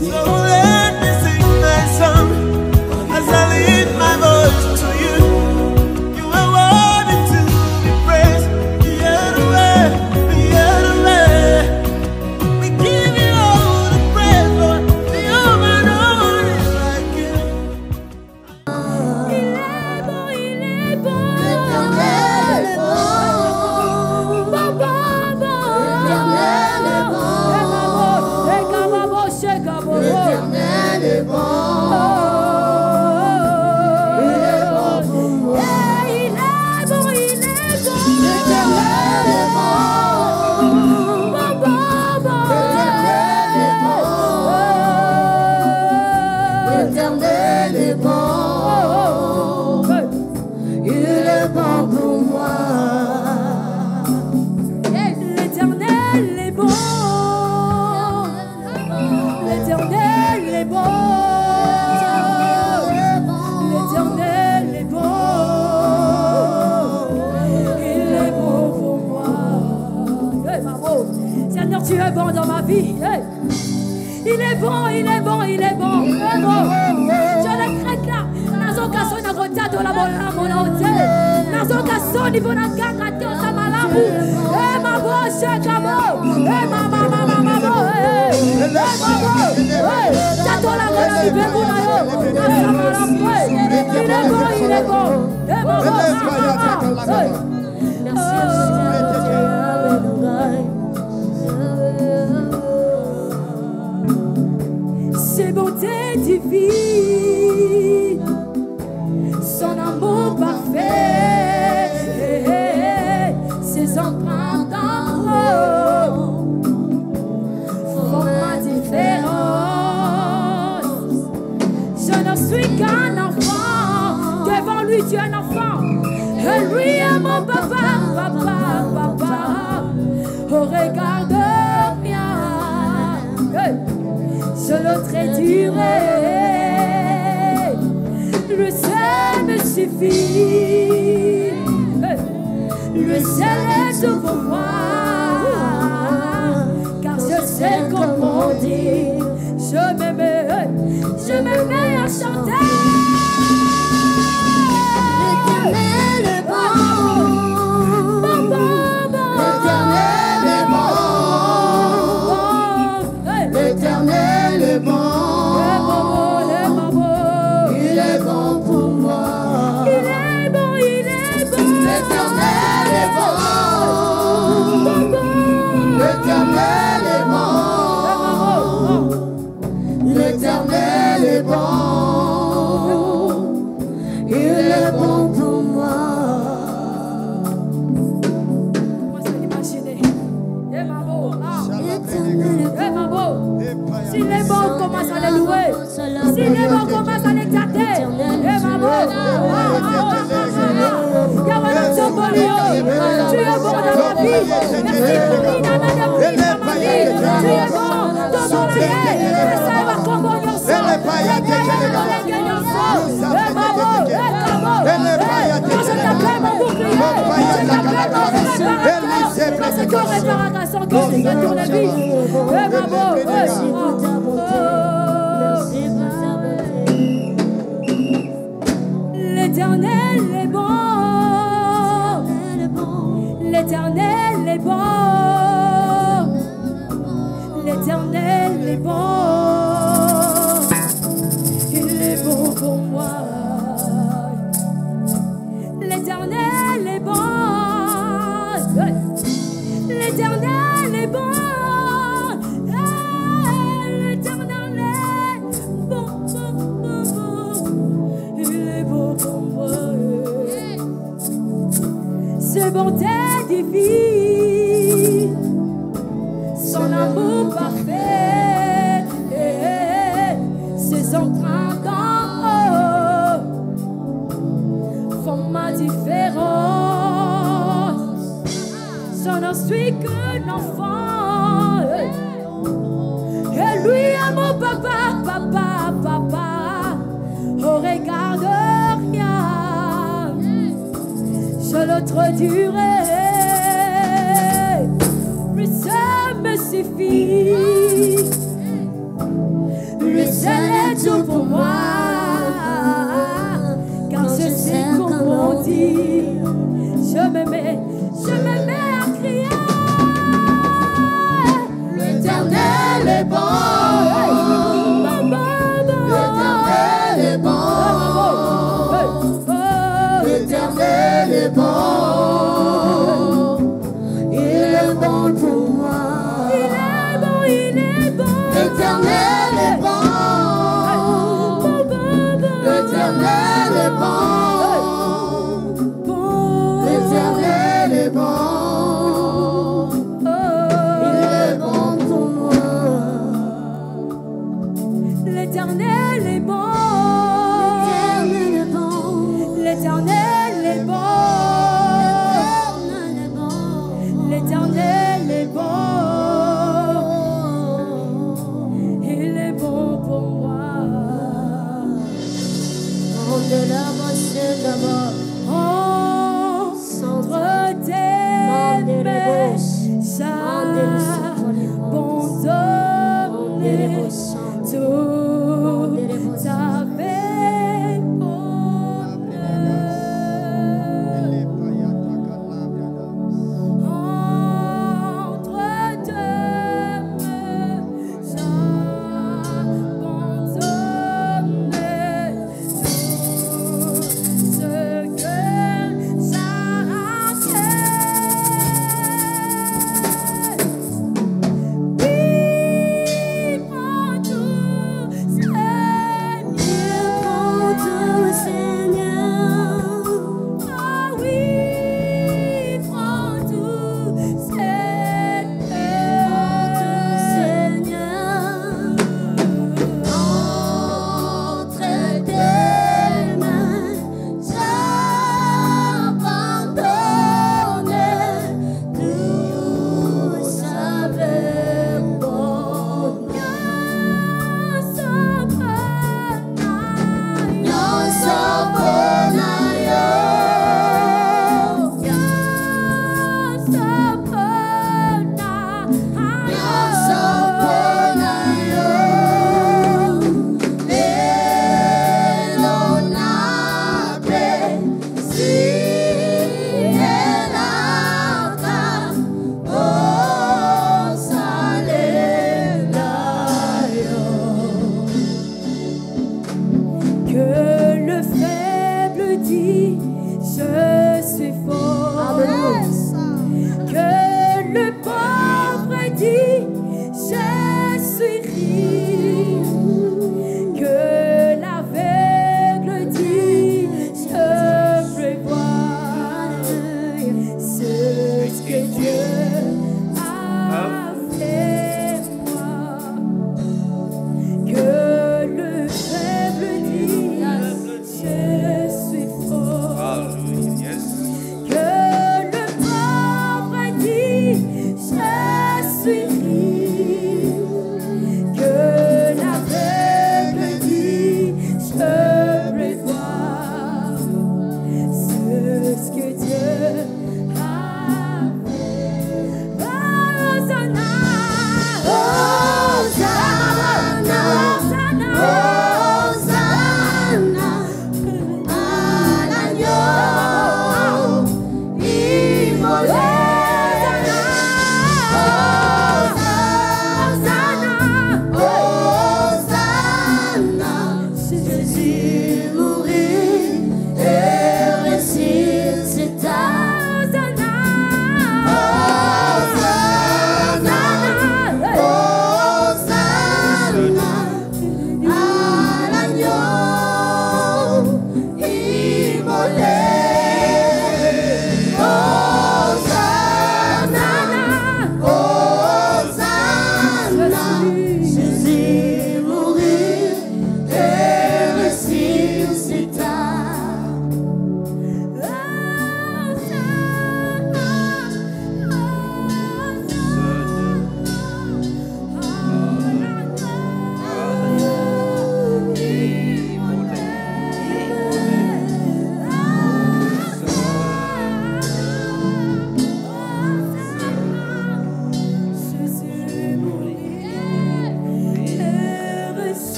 Ses bontés divines, son amour parfait, ses empreintes d'amour font ma différence. Je ne suis qu'un enfant, devant lui tu es un enfant, et lui est mon papa, papa, papa, au regard de rien. Je le traduirai, le seul me suffit, le seul est tout pour moi, car je sais comme on dit, je me mets à chanter. L'éternel est bon, l'éternel est bon, l'éternel est bon. Il est bon pour moi. Il est bon, il est bon. L'éternel est bon. L'éternel est bon. L'éternel est bon. Il est bon pour moi. Comment ça l'imaginer? Eh maman, s'il est bon, on commence à le louer. S'il est bon, on commence à l'exalter. Eh maman, tu es bon dans ma vie. Merci pour l'inana de prix dans ma vie. Tu es bon dans mon aïe. Ça va comme on y en sort. Je t'appelle mon bouclier. Je t'appelle mon réparateur. Parce que réparation que c'est que tourne vie. Eh maman, l'Éternel est bon. L'Éternel est bon. L'Éternel est bon. Il est bon pour moi. L'Éternel est bon. L'Éternel est bon. L'Éternel est bon. Il est bon pour moi. Ses bontés divines, son amour parfait, ses empreintes d'amour font ma différence. Je ne suis qu'un enfant, et lui est mon papa, papa, papa, au regard de rien. Je le traduirai, le seul me suffit, seul est tout pour moi. Car je sais comment dire, je me mets à crier. L'Éternel est bon. L'Éternel est bon. L'Éternel est bon. Il est bon pour moi. Il est bon, il est bon. L'Éternel est bon. L'Éternel est bon. L'Éternel est bon. Il est bon pour moi. L'Éternel est bon. L'Éternel est bon. L'Éternel est bon. L'Éternel est bon. Il est bon pour moi. Au-delà, moi, c'est d'abord. Entre tes mains, j'abandonne tout avec bonheur. Entre tes mains, j'abandonne tout ce que ça fait. Oui, prends tout, Seigneur.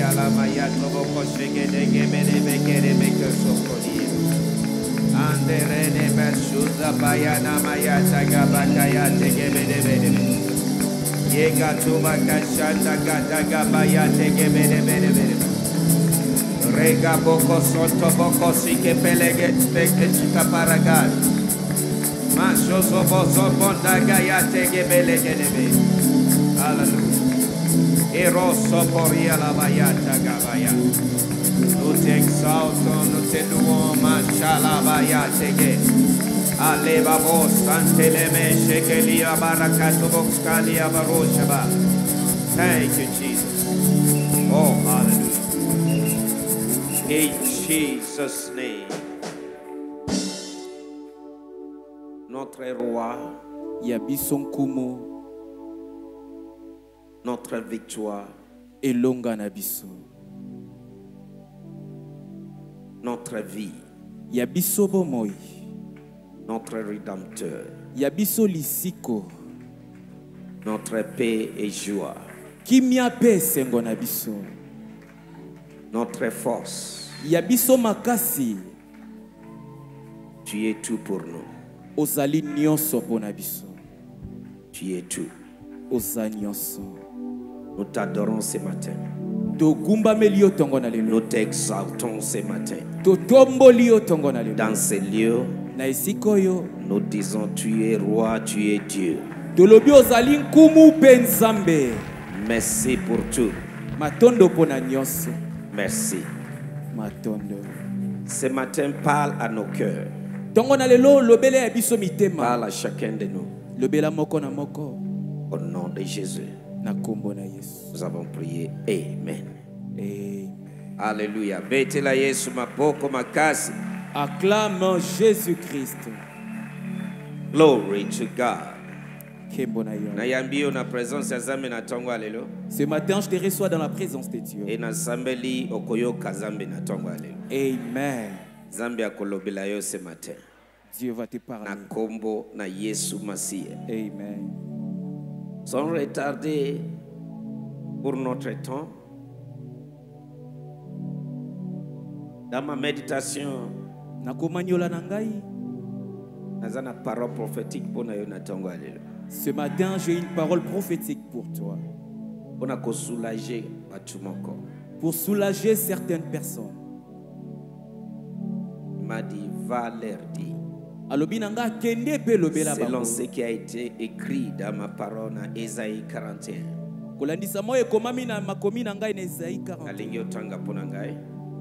la maya toboko shege de gebere bekere beke sokodia. Andere beshuza bayana maya taga bakaya tegebere bere. Yega tuba kashanda gadaga baya tegebere bere bere. Rega boko soto boko sike pelege teke chika paragal. Masho sobo soponda gaya tegebele gedebe. Hallelujah. Eroso poria la bayata gabaya. Nous t'exaltons, nous te louons, mashallah bayate ge. Aleba bo santeleme shekelia barakato boxkalia baroshaba. Thank you, Jesus. Oh, hallelujah. In Jesus' name. Notre roi, Yabison Kumo, notre victoire, Elonga Nabiso, notre vie, Yabiso Bomoi, notre rédempteur, Yabiso Lisiko, notre paix et joie, Kimia Pe Sengo Nabiso, notre force. Yabiso Makasi, Tu es tout pour nous. Ozali Nyonso Bonabiso, Tu es tout. Oza Nyonso, Nous t'adorons ce matin. Togumba Melio Tongona Lelo, Nous t'exaltons ce matin. Totombo Lio Tongona Lelo, Dans ces lieux, Na Isikoyo, nous disons tu es roi, tu es Dieu. Tolobi Ozali Nkumu Penzambe, Merci pour tout. Matondo Pona Nyonso, Merci. Matondo. Ce matin, parle à nos cœurs. Tongona Lelo, Lobele Yabiso Mitema, Parle à chacun de nous. Lobela Moko na Moko, Au nom de Jésus, na Kombo na Yesu. nous avons prié. Amen. Amen. Alléluia. Betela Yesu mapoko makasi. Acclame Jésus-Christ. Glory to God. Kembo na yo. Nayambio na présence ya Zambe na tongo alelo. Ce matin, je te reçois dans la présence de Dieu. E na sambeli okoyoka Zambe na tongo alelo. Amen. Zambe akolobela yo ce matin. Dieu va te Na parler. kombo na Yesu Masiye. Amen. Sans retarder pour notre temps. Dans ma méditation, Nakomanyola na ngai. naza na parole prophétique pour na yo na tongo alelo. Ce matin, j'ai une parole prophétique pour toi. Pour na ko soulager batu moko. Pour soulager certaines personnes. Il m'a dit va leur dire. Alobi na nga kende pe lobela Selon bango. ce qui a été écrit dans ma parole dans Ésaïe 41. Kolandisa mo ekomami na makomi na ngai na Isaïe 40. Nalingi otanga pona ngai.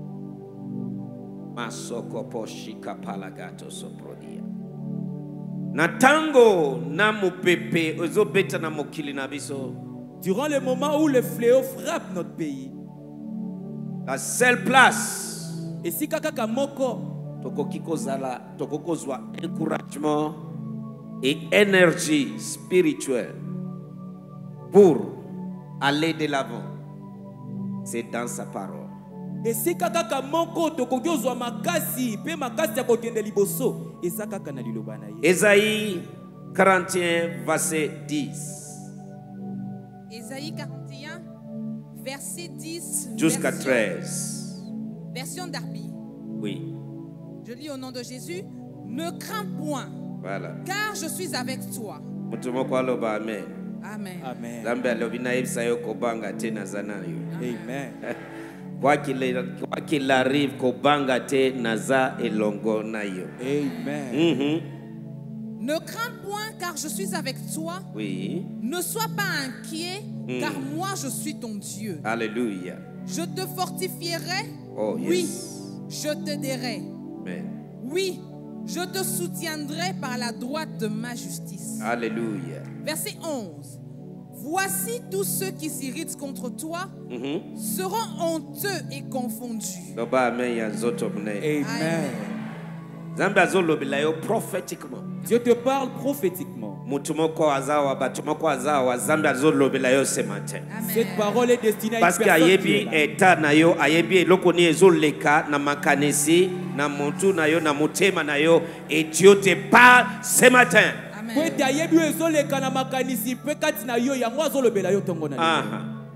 Masoko poshika palagato soprodia. Na tango na mupepe ozobeta na mokili na biso. Durant le moment où le fléau frappe notre pays, La seule place et si kaka moko tokoki kozala tokokozwa encouragement et énergie spirituelle pour aller de l'avant, c'est dans sa parole. et kaka moko tokoki ozwa makasi pe makasi ya kokende liboso eza kaka na liloba na ye. Ésaïe 41 verset 10 Ésaïe 41, verset 10 jusqu'à version- 13. Version d'Arby. Oui, Je lis au nom de Jésus. Ne crains point, voilà. car je suis avec toi. Mutumoko aloba amen. Amen. Amen. Zambe alobi na yebisa yo kobanga te naza na yo. Amen. Quoi qu'il arrive kobanga te naza elongo na yo. Amen. Ne crains point, car je suis avec toi. Oui, Ne sois pas inquiet, car moi je suis ton Dieu. alléluia. Je te fortifierai. Oh, Oui, yes. je t'aiderai. Amen. Oui, je te soutiendrai par la droite de ma justice. Alléluia. Verset 11. Voici tous ceux qui s'irritent contre toi seront honteux et confondus. Loba amen ya nzoto mne. Amen. Zambe azolobela yo prophétiquement. Dieu te parle prophétiquement. Mutumoko azawa batumoko azawa Zambe azolobela yo ce matin. Cette parole est destinée à Parce une que personne qui ayebi est là. eta na yo ayebi eloko ni ezoleka na makanisi na muntu na yo na motema na yo et Dieu te parle ce matin. Amen. Po ete ayebi oyo ezoleka na makanisi mpe kati na yo yango azolobela yo ntongo na lelo. Aha.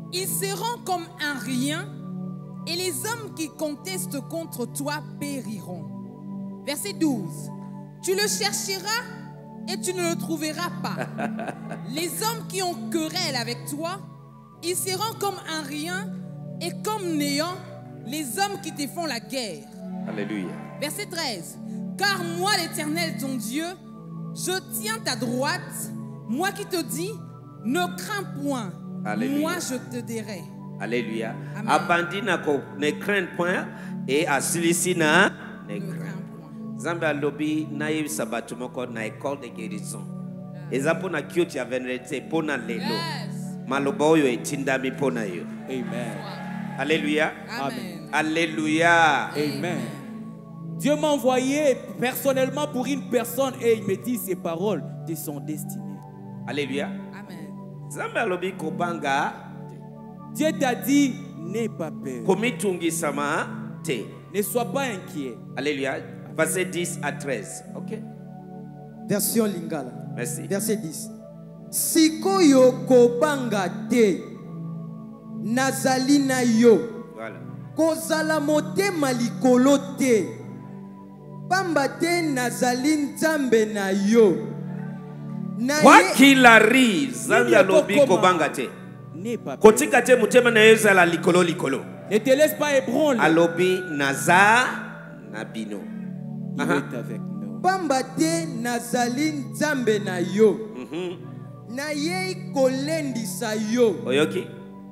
Ils seront comme un rien, et les hommes qui contestent contre toi périront. Verset 12. Tu le chercheras et tu ne le trouveras pas. Les hommes qui ont querelle avec toi, ils seront comme un rien et comme néant les hommes qui te font la guerre. Alléluia. Verset 13. Car moi, l'Éternel, ton Dieu, je tiens ta droite, moi qui te dis, ne crains point. Alléluia. Moi, je te dirai. Alléluia. Amen. Abandi nako ne craint point et asilisi na ne Ne craint. crains point. Zambia lobby na yebisa bato moko na école de guérison. Eza mpona kioti ya vendredi mpona lelo. Yes. Maloba oyo etindami mpona yo. Amen. Alléluia. Amen. Alléluia. Amen. Dieu m'a envoyé personnellement pour une personne et il me dit ces paroles te sont destinées. Alléluia. Amen. Zambia lobby kobanga Dieu t'a dit, n'aie pas peur. komitungisama te. Ne sois pas inquiet. Alléluia. Verset 10 à 13. OK. Version Lingala. Merci. Verset 10. Sikoyo kobanga te. Nazali na yo. Voilà. Kozala motema likolo te. Pamba te nazali nzambe na yo. Na Quoi ye- qu'il arrive, Zambia lobby kobanga te. N'aie pas peur. Kotika te mutema na yeza la likolo likolo. Ne te laisse pas ébranler. Alobi naza nabino. Il est avec nous. Pamba te nazali nzambe na yo. Na ye kolendisa yo. Oyoki.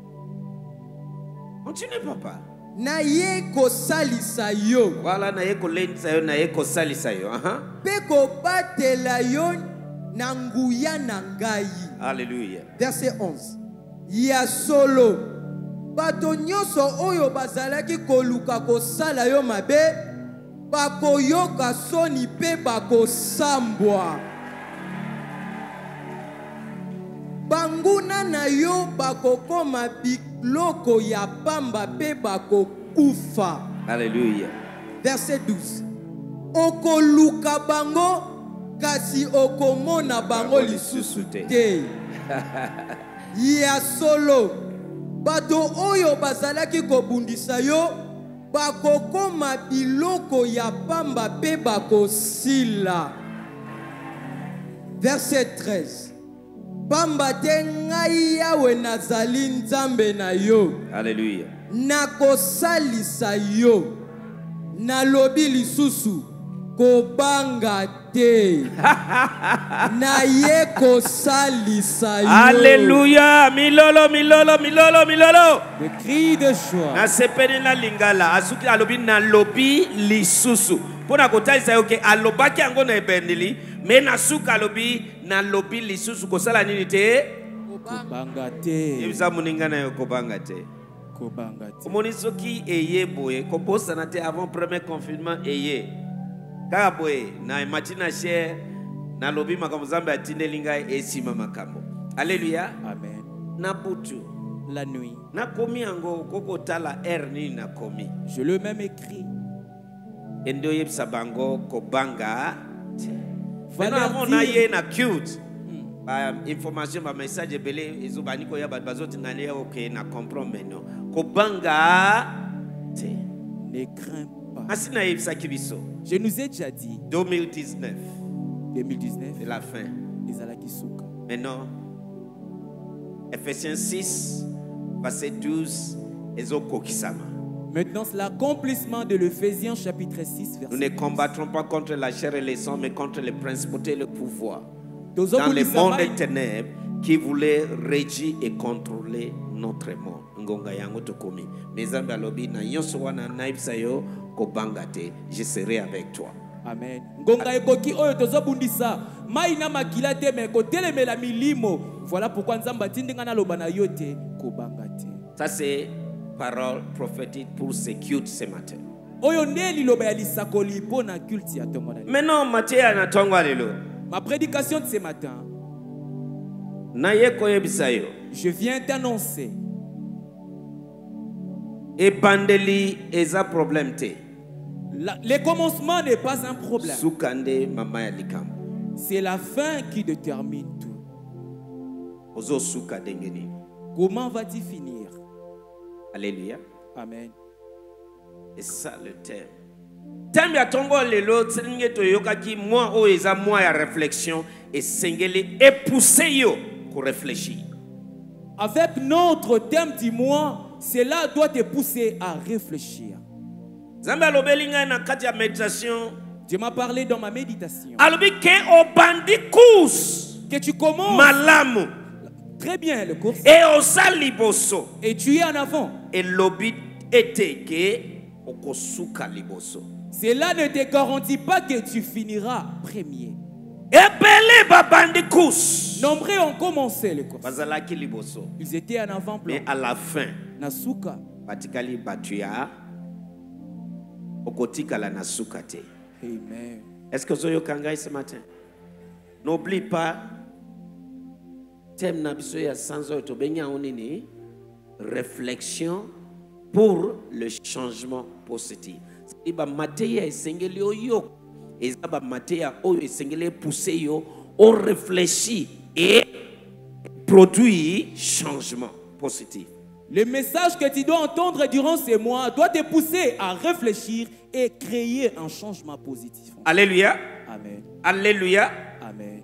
Continue papa. Na ye kosalisa yo. Voilà na yeko lendisa yo na yeko salisa yo. Pe kobatela yo na nguya na ngai. Alléluia. Verset 11. Ya solo bato nyonso oyo bazalaki koluka kosala yo mabe bakoyoka soni pe bakosambwa. Banguna na yo bakokoma biloko ya pamba pe bakokufa. Alléluia. Verset 12. Okoluka bango kasi okomona bango lisusu te. Ya solo bato oyo bazalaki kobundisa yo bakokoma biloko ya pamba pe bakosila. Verset 13. Pamba te ngai yawe nazali nzambe na yo. Alléluia. Nakosalisa yo. Nalobi lisusu kobanga te. Na ye kosalisa yo. Alléluia. Milolo milolo milolo milolo. Le cri de joie. Na sepeni na lingala asuki alobi na lobi lisusu. Pona kotalisa yo ke alobaki yango na ebendeli me na suka alobi na lobi lisusu kosala nini te? Kobanga te. Yebisa moninga na yo kobanga te. Kobanga te. Omoni soki eye boye kobosana te avant premier confinement eye kaka boye na matina cher na lobi makambo Nzambe atindeli ngai esima makambo. Alléluia. Amen. Na butu La nuit, nakomi yango kokotala air nini nakomi je le même écrit. ende oyebisa bango kobanga te. Va Maintenant leur avant na dire- ye na cute ba information ba message ebele ezobani koya bato bazotinga ye oke na comprendre maintenant kobanga te. Ne crains pas. Asi nayebisaki biso Je nous ai déjà dit, 2019 2019, c'est la fin. ezalaki suka. Maintenant Ephésiens 6 verset 12 ezokokisama. Maintenant, c'est l'accomplissement de l'Éphésiens chapitre 6, Nous verset ne 10. combattrons pas contre la chair et les sangs, mais contre les principautés et le pouvoir dans Tozobulisa le monde mai- des ténèbres qui voulaient régir et contrôler notre monde. Ngonga yango tokomi. Mais Nzambe alobi na nyonso wana naibisa yo kobanga te. Je serai avec toi. Amen. Ngonga ekoki oyo tozobundisa mai na makila te me kotelemela milimo. Voilà pourquoi Nzamba atindinga na loba na yo te kobanga te. Ça c'est parole prophétique pour ce culte ce matin. Oyo nde liloba ya lisakoli mpo na culte ya ntongo na lelo. Maintenant Matthieu anatonga lelo. Ma prédication de ce matin, Na ye koyebisa yo. je viens t'annoncer Ebandeli eza problème te. le commencement n'est pas un problème. Sukande mama ya likambo. C'est la fin qui détermine tout. Ozo suka dengeni. Comment vas-tu finir? Alléluia. Amen. Et ça le thème. Thème ya tongo lelo tselinge toyoka ki moi o eza moi ya réflexion et sengeli épouser yo pour réfléchir. Avec notre thème du mois, cela doit te pousser à réfléchir. Zambe alobelinga na kati ya méditation. Dieu m'a parlé dans ma méditation. Alobi ke obandi course Que tu commences malamu très bien le course et osali boso. et tu es en avant. Et lobi ete ke okosuka liboso. Cela ne te garantit pas que tu finiras premier. Ebele babandi course. Nombreux ont commencé le course. Bazalaki liboso. Ils étaient en avant-plan. Mais à la fin, Nasuka. batikali batuya okotikala na suka te. Amen. Est-ce que vous avez ce matin? N'oublie pas, thème na biso ya sanzo to benya onini réflexion pour le changement positif. Iba mateya esengeli oyo ezaba mateya oyo esengeli pousser yo on réfléchit et produit changement positif. Le message que tu dois entendre durant ces mois doit te pousser à réfléchir et créer un changement positif. Alléluia. Amen. Alléluia. Amen.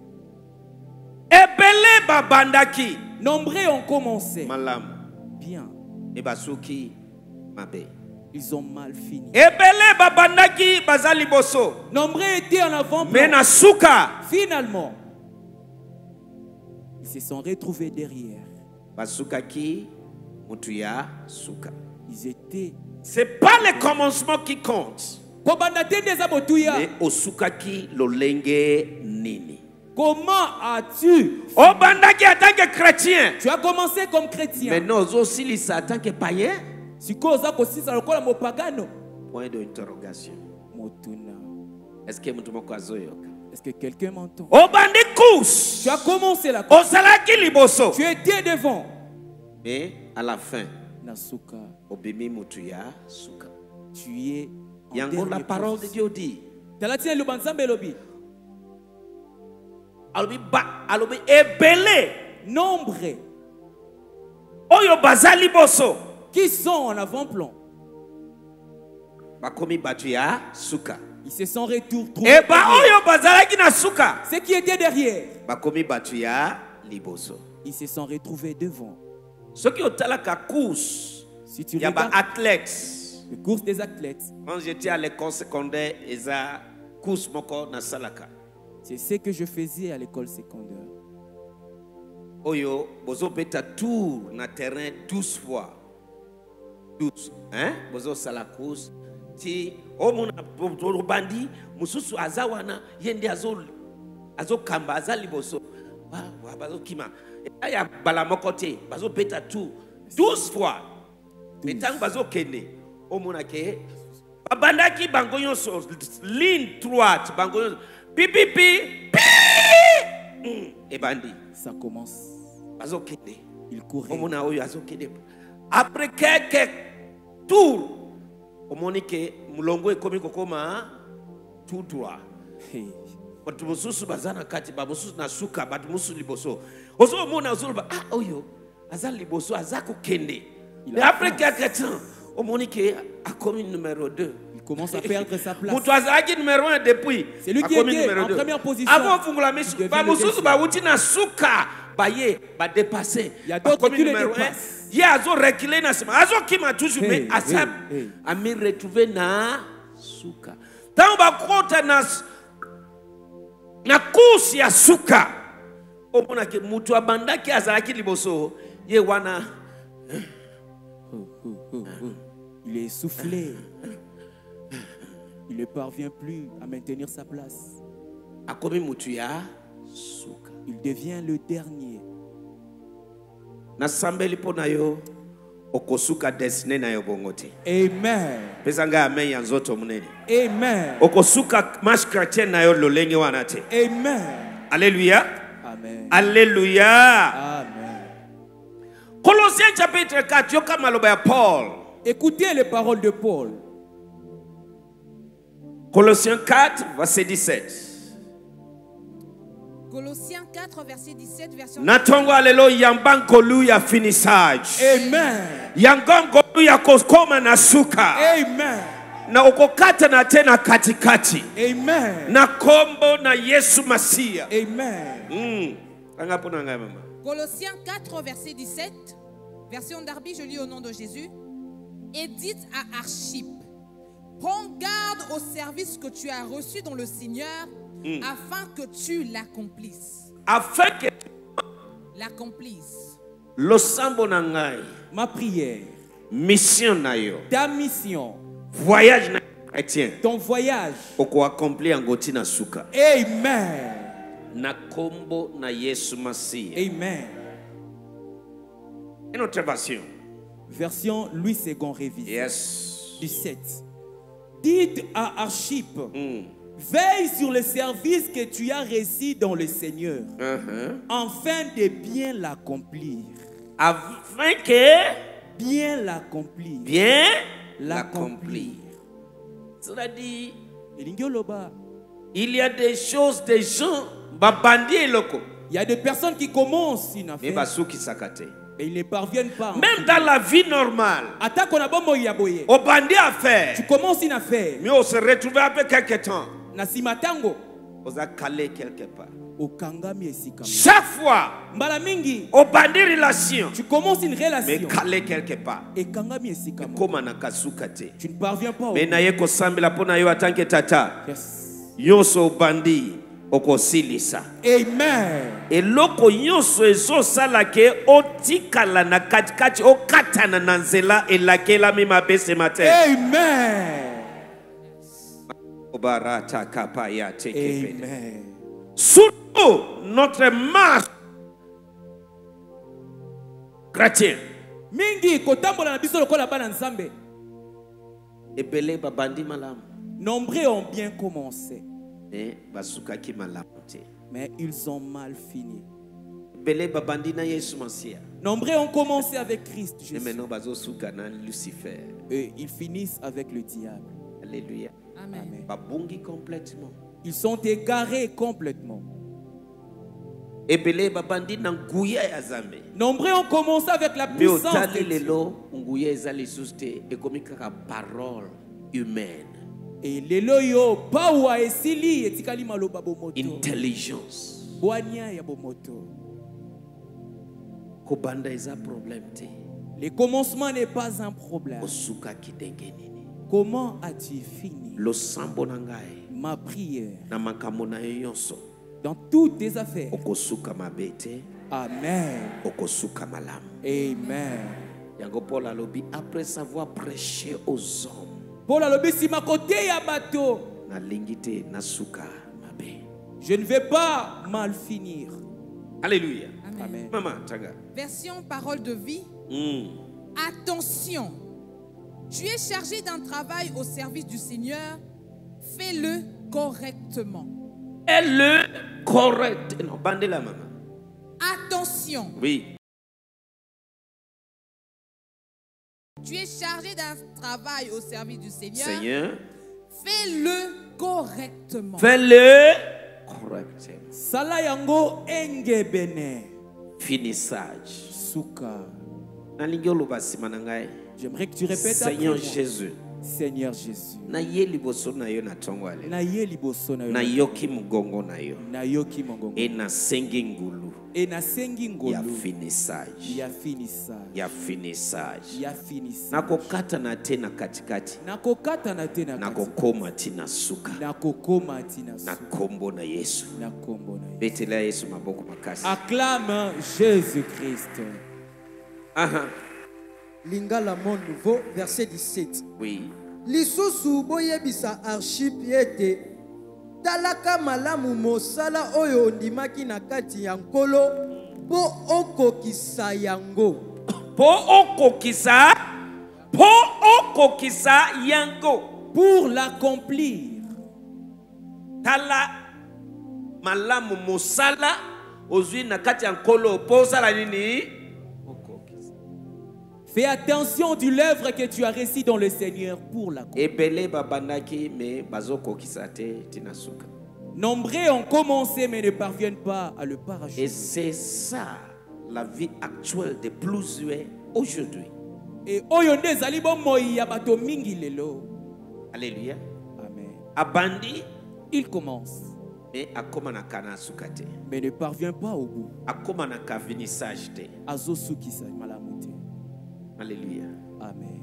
Ebele babandaki Nombreux ont commencé malam bien. et basuki mabe. Ils ont mal fini. Ebele babandaki bazali boso. Nombreux étaient en avant. Mais na suka Finalement, ils se sont retrouvés derrière. basukaki mutuya suka. Ils étaient. C'est pas le commencement qui compte. Mais osukaki lolenge nini. Comment as-tu? Obandaki en tant que chrétien. Tu as commencé comme chrétien. Mais nous aussi en tant que païen. Point d'interrogation. Est-ce que Est-ce que quelqu'un m'entend? Obandikus. Tu as commencé la course. Osalaki liboso. Tu étais devant. Mais à la fin, Nasuka, obimi mutuya suka. tu es en Yango la parole de Dieu dit. Talatia lubanzambe lobi. Alobi ebele. Nombreux Oyo bazali boso. qui sont en avant-plan. Bakomi batuya suka. Ils se sont retrouvés. Eba oyo bazalaki na suka. Ceux qui étaient derrière, Bakomi batuya liboso. ils se sont retrouvés devant. Ceux qui ont talaka course, Si tu il y a des regardes athlètes. les courses des athlètes, Quand j'étais à l'école secondaire, ils ont course moko na salaka. c'est ce que je faisais à l'école secondaire. Oyo, bozo beta tour na terrain 12 fois. 12. Hein? Bozo sala course. Ti, omuna bandi, mususu azawana, yende azo kamba, azali boso. Wa, bazo kima. Aya balamokote, bazo beta tour 12 fois. Metang bazo kene. Omuna ke. Babandaki bangoyon so, ligne droite, bangoyon. Pipi, pi. Et bandi. Ça commence. Bazo kene. Il courait. Omuna oyo azo kene. Après quelques tours, omonike mulongo ekomi kokoma tout droit. Hey. Batu mususu bazana kati ba mususu na suka batu mususu liboso. Ozo mona ozo ba oyo azali liboso azako kende. Mais après quelques temps, omonike akomi numéro 2. Il commence à perdre sa place. Mutu azaki numéro 1 depuis. C'est lui qui akomi était numéro en 2. première position. Avant fungula misu Il ba devient le mususu deuxième. ba uti na suka baye ba dépasser. Il y a d'autres qui le numéro 1. dépassent. Il y a azo reculer na sima. Azo kima toujours mais asab hey. ami retrouver na suka. Tant ba kota na course ya suka. Omona ke mutu abandaki azalaki liboso ye wana. Il est essoufflé. Il ne parvient plus à maintenir sa place. Akomi mutu ya suka. Il devient le dernier. Na sambeli pona yo okosuka destiny na yo bongote. Amen. Pesanga amen ya nzoto munene. Amen. Okosuka marche chrétienne na yo lolenge wana te. Amen. Alléluia. Amen. Alléluia. Amen. Colossiens chapitre 4 yoka maloba ya Paul. Écoutez les paroles de Paul. Colossiens 4 verset 17. Colossiens 4, verset 17, version. Natongo alelo yambanko lu ya finissage. Amen. Yangongo lu ya kukoma na suka. Amen. Na ukokata na tena katikati. Amen. Na kombo na Yesu Masia. Amen. Angapo na ngai mama. Colossiens 4, verset 17, version Darby, je lis au nom de Jésus. Et dites à Archip, prends garde au service que tu as reçu dans le Seigneur, afin que tu l'accomplisses. Afin que L'accomplisses. losambo na ngai, Ma prière, mission na yo, ta mission, voyage na chrétien, ton voyage. oko accomplir ngoti na suka. Amen. Na kombo na Yesu Masia. Amen. Une autre version. Version Louis II révisée. Yes. 17. Dites à Archip, veille sur le service que tu as reçu dans le Seigneur, afin de bien l'accomplir. Afin que Bien l'accomplir. bien L'accomplir. Cela dit, Elingi oloba. il y a des choses, des gens, babandi et loko, Il y a des personnes qui commencent une mais affaire basuki sakate. et ils ne parviennent pas. Même dans la vie normale, Attaque on a bombo yaboye. au bandi à faire, Tu commences une affaire. mais on se retrouve après quelque temps, Na simatango. on a calé quelque part. Okangami esika. Chaque fois, Mbala mingi. au bandi relation, Tu commences une mais relation. calé quelque part. Et kangami esika. Comme na kasukate. Tu ne parviens pas. Mais na ye kosambela pona yo atanke tata. Yes. Yonso bandi okosilisa. Amen. Eloko nyonso ezosala ke otikala na katikati okatana na nzela elakelami mabe ce matin. Amen. Obarata kapaya tekepede. Amen. Surtout notre marche chrétien. Mingi kotambola na biso lokola bana nzambe. Ebele babandi malamu. Nombreux ont bien commencé, Basukaki malamu te. mais ils ont mal fini. Ebele babandi na Yesu Masia. Nombreux ont commencé avec Christ Et Jésus maintenant bazosuka na Lucifer. et ils finissent avec le diable. Alléluia. Amen. Amen. Babungi complètement. Ils sont égarés complètement. Ebele babandi na nguya ya zambe. Nombreux ont commencé avec la Mais puissance otali de Dieu. lelo nguya ezali suste ekomi kaka parole humaine. Et lelo yo pawa esili etikali maloba bomoto. Intelligence. Boania ya bomoto. Kobanda eza problème te. Le commencement n'est pas un problème. Osuka kidenge nini. Comment as-tu fini? Losambo na ngai Ma prière na makambo na yo nyonso. dans toutes tes affaires. Okosuka mabe te, Amen. okosuka malamu. Amen. Yango Paul alobi après avoir prêché aux hommes. Paul alobi sima kote ya bato. Nalingi te nasuka mabe. Je ne vais pas mal finir. Alléluia. Amen. Maman, tanga. Version parole de vie. Attention, tu es chargé d'un travail au service du Seigneur, fais-le correctement. Et le correct. Non, bande la maman. Attention, Oui. tu es chargé d'un travail au service du Seigneur, Seigneur, fais-le correctement. fais-le correctement. Sala yango engebene. Finissage. Suka. Nalingi oloba sima na ngai. J'aimerais que tu répètes Seigneur après moi. Jésus. Seigneur Jésus. Na ye liboso na yo na tongo ale. Na ye liboso na yo. Na yoki mugongo na yo. Na yoki mongongo. E na sengi ngulu. Et na sengi Ya ngolu. finissage. Ya finissage. Ya finissage. Ya finissage. Nakokata na te na katikati. Nakokata na te na kati. Nakokoma ti na suka. Nakokoma tina Na su. kombo na Yesu. Na kombo na ye. Betela Yesu maboko makasi. Acclame Jésus-Christ. Aha. Lingala Monde Nouveau, verset 17. Oui. Lisusu boyebisa Archip ete talaka malamu mosala oyo ondimaki na kati ya nkolo po okokisa yango. Po okokisa yango. Pour l'accomplir. Tala malamu mosala ozwi na kati ya nkolo po osala nini? Fais attention de l'œuvre que tu as reçue dans le Seigneur pour l'accomplir. Ebele babandaki me bazokokisa te tina suka. Nombreux ont commencé mais ne parviennent pas à le Et parachever. c'est ça la vie actuelle de plusieurs aujourd'hui. Et oyo nde ezali bomoi ya bato mingi lelo. Alléluia. Amen. Abandi, Il commence, mais akoma na kana sukate. mais ne parvient pas au bout. Akoma na kavinissage te. Azo sukisa malamu te. Alléluia. Amen.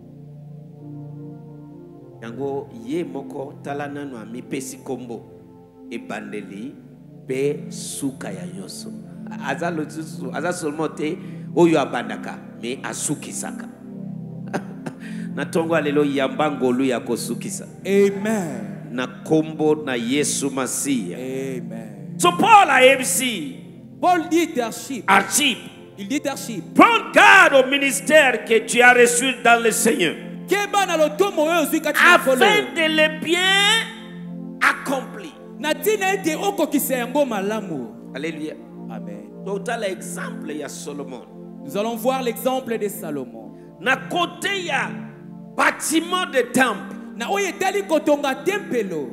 Yango ye moko tala nanu amipesi kombo ebandeli pe suka ya nyoso. Aza lotusu, aza seulement te oyo abandaka, mais asukisaka. Na tongo alelo yamba ngolu ya kosukisa. Amen. Na kombo na Yesu Masiya. Amen. So Paul a MC, Paul dit Archip. Archip, Il dit Archip. prends garde au ministère que tu as reçu dans le Seigneur, Keba na lotomo oyo zika afin tifolo. de le bien accomplir. Na tina ete okokisa yango malamu. Alléluia. Amen. Total exemple ya Solomon. Nous allons voir l'exemple de Salomon. Na côté ya bâtiment de temple, Na oyo etali kotonga tempelo.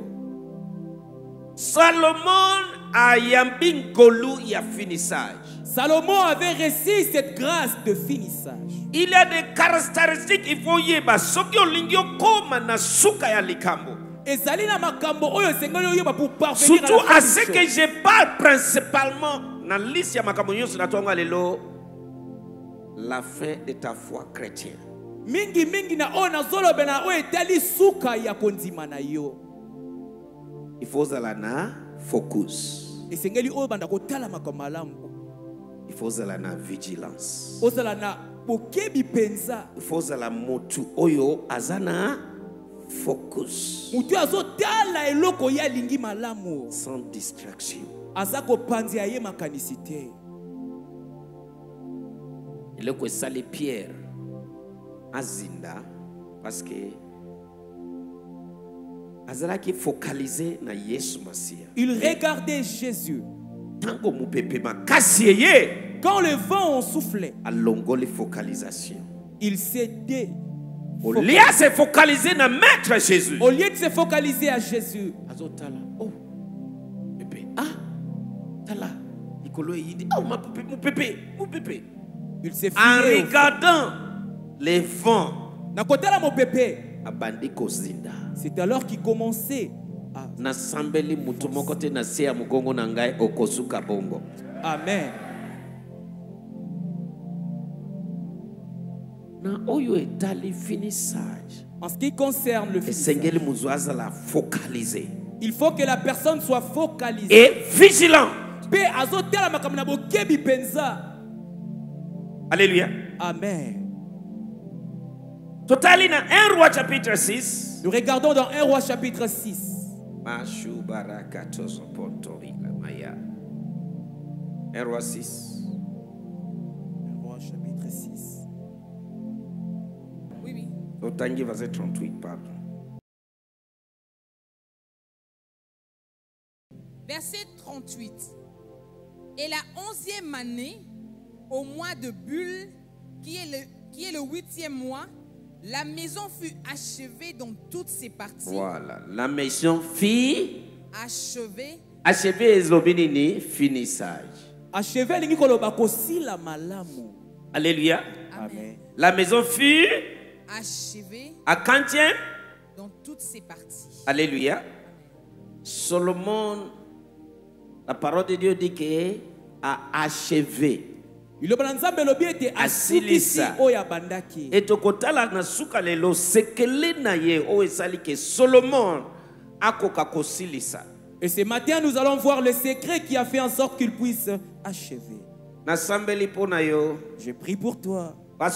Salomon a yambi ngolu ya finissage. Salomon avait reçu cette grâce de finissage. Il y a des caractéristiques, il faut yeba soki olingi okoma na suka ya likambo. Ezali na makambo oyo sengeli oyeba pour parvenir Surtout à la à ce fin que je parle principalement dans liste ya makambo nyonso na tonga lelo, la fin de ta foi chrétienne. mingi mingi na oyo nazoloba na oyo etali suka ya kondima na yo. Il faut zala na focus. Esengeli oyo banda kotala makambo malamu. Il faut zala na vigilance. Ozala na bokebi penza. Il faut zala motu oyo azana focus. Mutu azotala eloko ya lingi malamu. Sans distraction. Azako panzi aye makanisi te. Eloko esali Pierre azinda parce que azalaki focalisé na Yesu Masiya. Il regardait Jésus. Tango mupepe makasi eye Quand le vent en soufflait, alongoli focalisation. il s'était. Au lieu de se focaliser na maître Jésus. Au lieu de se focaliser à Jésus, Azotala. Oh. Pepe. Ah. Tala. Ikolo yindi. Oh ma pepe, mon pepe, mon pepe. il s'est En fié. regardant les vents, Nakotala mon pépé. abandi kozinda. C'est alors qu'il commençait à. Na sambeli mutu moko te na se ya mugongo na ngai okosuka bongo. Amen. Na oyo etali finissage. En ce qui concerne le finissage, Esengeli muzuaza la focaliser. il faut que la personne soit focalisée. Et vigilant. Pe azotala makambo na bokebi penza. Alléluia. Amen. Totali na 1 Roi chapitre 6. Nous regardons dans 1 Roi chapitre 6. Mashu barakatozo pontori la maya. 1 Roi 6. 1 Roi chapitre 6. Oui, oui. Totangi verset 38, pardon. Verset 38. Et la 11e année, au mois de Bulle, qui est le 8e mois, la maison fut achevée dans toutes ses parties. Voilà. La maison fut Achevée. achevée ezobinini finissage. Achevé lingi koloba kosila malamu. Alléluia. Amen. La maison fut Achevée à quantième? dans toutes ses parties. Alléluia. Solomon, la parole de Dieu dit qu'il a achevé. Iloba nzambe lobi ete asukisi Asilisa. oya bandaki. Et tokotala na suka lelo sekele na ye o esali ke Solomon akoka kosilisa. Et ce matin, nous allons voir le secret qui a fait en sorte qu'il puisse achever. Na sambeli pona yo. Je prie pour toi. Pas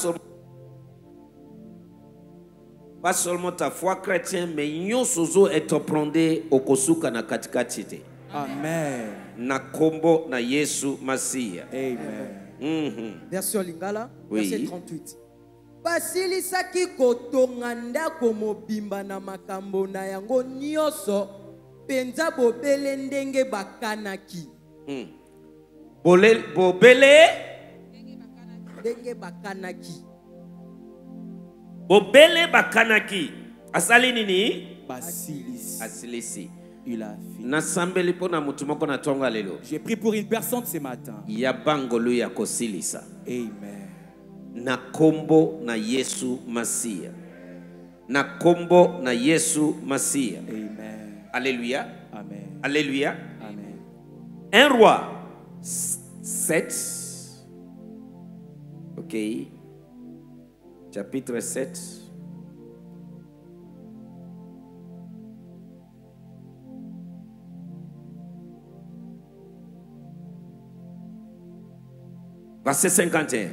seulement ta foi chrétienne, mais nyonso zo etoprendre okosuka na katikati te. Amen. Na kombo na Yesu Masiya. Amen. Version Lingala, Oui. verset 38. Basilisaki kotonga ndako mobimba na makambo na yango nyonso penza bobele ndenge bakanaki. Bobele Ndenge bakanaki. Bobele bakanaki. Asali nini? Basilis. Asilisi. Il a fini. Na sambeli pona mutu moko na tonga lelo. J'ai prié pour une personne ce matin. Ya bangolu ya kosilisa. Amen. na kombo na Yesu Masia. Na kombo na Yesu Masia. Amen. Alléluia. Amen. Alléluia. Amen. 1 Roi 7. Ok. Chapitre 7. Verset 51.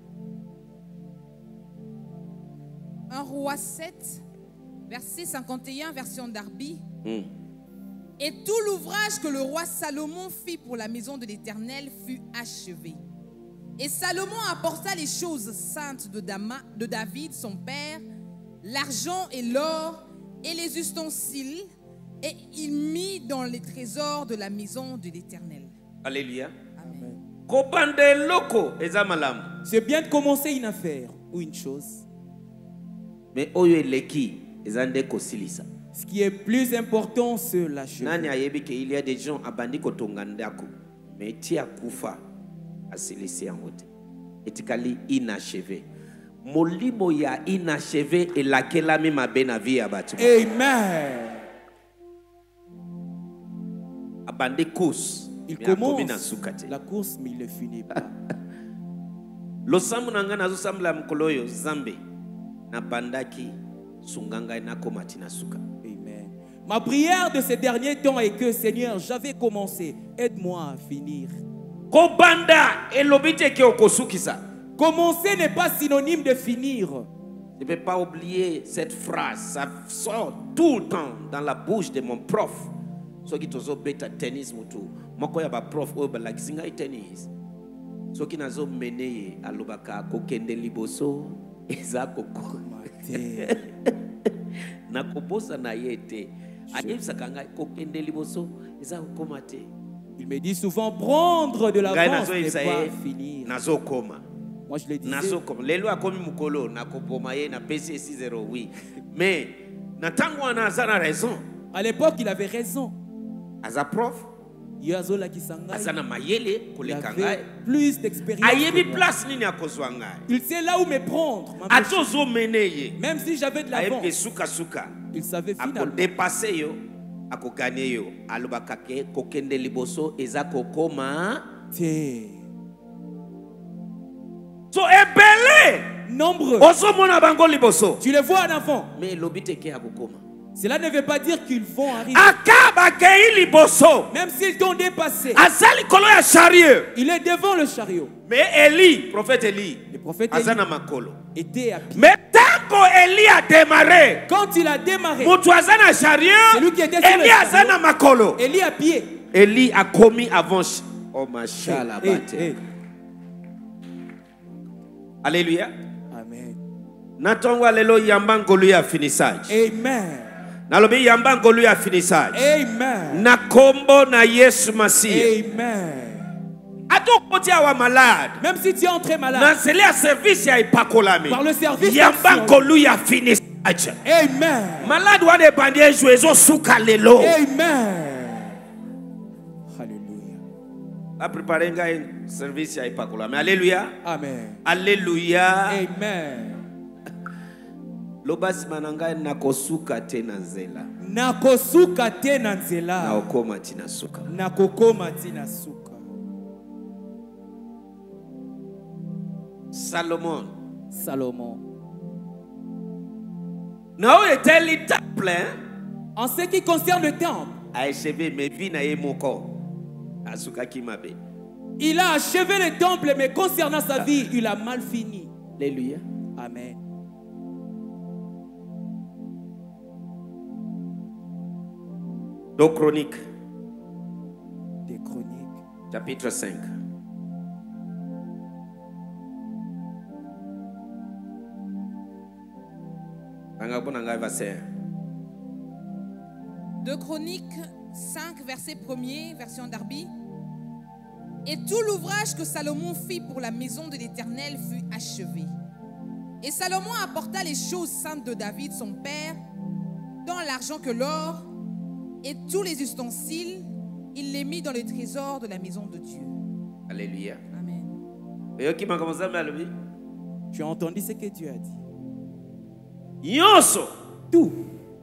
1 Roi 7, verset 51, version Darby. Et tout l'ouvrage que le roi Salomon fit pour la maison de l'Éternel fut achevé. Et Salomon apporta les choses saintes de David, son père, l'argent et l'or et les ustensiles, et il mit dans les trésors de la maison de l'Éternel. Alléluia. Amen. Kopande loko eza malamu. C'est bien de commencer une affaire ou une chose. Mais oyo eleki eza nde kosilisa. Ce qui est plus important, c'est l'achever. Nani ayebi ke il y a des gens abandi kotonga ndako mais ti akufa asilisi yango te. Etikali inachevé. Molimo ya inachevé elakelami mabe na vie ya bato. Amen. Abandi course. Il mais akomi commence na suka te. la course, mais il ne finit pas. Losambu nanga nazosambula mokolo oyo Zambe na bandaki sunganga nakoma tina suka. Amen. Ma prière de ces derniers temps est que, Seigneur, j'avais commencé, aide-moi à finir. Kobanda elobite ke okosukisa. Commencer n'est pas synonyme de finir. Je ne peux pas oublier cette phrase. Ça sort tout le temps dans la bouche de mon prof. Ceux qui tozo beta tennis mutu. Moko ya ba prof oyo ba lakisinga tennis. Ceux qui nazo meneye alobaka kokende liboso eza koko. Na kobosa na yete. Ayebisa kanga kokende liboso eza komate. Il me dit souvent prendre de l'avance n'est pas finir. Nazo koma. Moi je le disais. Lelo akomi mukolo na kopoma ye na PC 60 oui. Mais na tango ana azana raison. À l'époque il avait raison. Aza prof. Yazola Kisanga. Azana mayele Il koleka avait ngai. plus d'expérience. Ayebi place nini akozwa ngai. Il sait là où me prendre. Atozo meneye. Même si j'avais de l'avance. Ayebi suka suka. Il savait finalement. Ako dépasser yo. Ako gagner yo. Alobaka ke kokende liboso eza kokoma. Tiens. So ebele. Nombreux. Oso mona bango liboso. Tu les vois en avant. Mais lobite ke akokoma. Cela ne veut pas dire qu'ils vont arriver. Akaba kei liboso. Même s'ils t'ont dépassé. Azali kolo ya chariot. Il est devant le chariot. Mais Eli, prophète Eli, Le prophète azana makolo. était à pied. Mais tango Eli a démarré, Quand il a démarré, mutu azana chariot, celui qui était sur le Eli azana chariot, makolo. Élie à pied. Eli a commis avant. Oh mashallah Eh, bate. eh. Alléluia. Amen. Natongwa lelo yamba ngolu ya finissage. Amen. Nalobi yamba ngolu ya finissage. Amen. Na kombo na Yesu Masiya. Amen. Ato koti awa malade. Même si tu es entré Na malade, zeli ya service ya ipakolami. par le service Yamba d'action. ngolu ya finissage. Amen. Malade wane bandie jouezo suka lelo. Amen. Alléluia. A préparé un service ya ipakolami. Alléluia. Amen. Alléluia. Amen. Lobasi mananga nakosuka tena nzela. Nakosuka te na Na nzela. okoma tina suka. Nakokoma tina suka. Salomon. Salomon. Na o eteli temple En ce qui concerne le temple, a achevé mes vies na ye moko. Asuka kimabe. il a achevé le temple, mais concernant sa vie, il a mal fini. Alléluia. Amen. Deux Chroniques, Des Chroniques. chapitre 5. Verset 2 Chroniques 5, verset 1er, version Darby. Et tout l'ouvrage que Salomon fit pour la maison de l'Éternel fut achevé. Et Salomon apporta les choses saintes de David, son père, tant l'argent que l'or, et tous les ustensiles, il les mit dans le trésor de la maison de Dieu. Alléluia. Amen. Et qui m'a commencé à me lever? Tu as entendu ce que Dieu a dit. Nyonso. Tout.